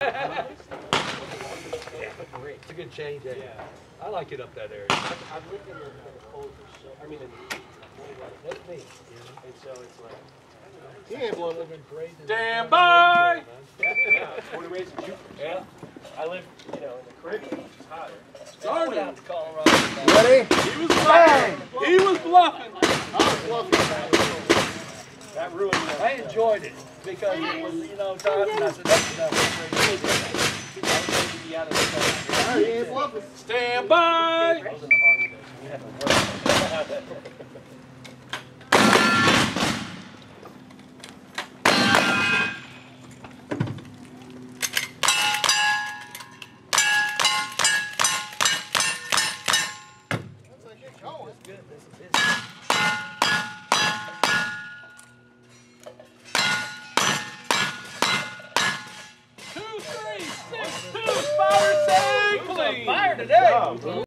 It's a good change. Yeah. I like it up that area. I've lived in the cold for so. I mean, that's me. And so it's like. He ain't blowing living great. Stand by! Yeah, born and raised in Jupiter. Yeah. I live, in the Caribbean, which is hotter. Started. Out to Colorado. Ready? He was bluffing. He was bluffing. That ruined me. I enjoyed it because it was, time, and I said, that's enough. Stand by! I was in the Army though, so we had to work. Fire today!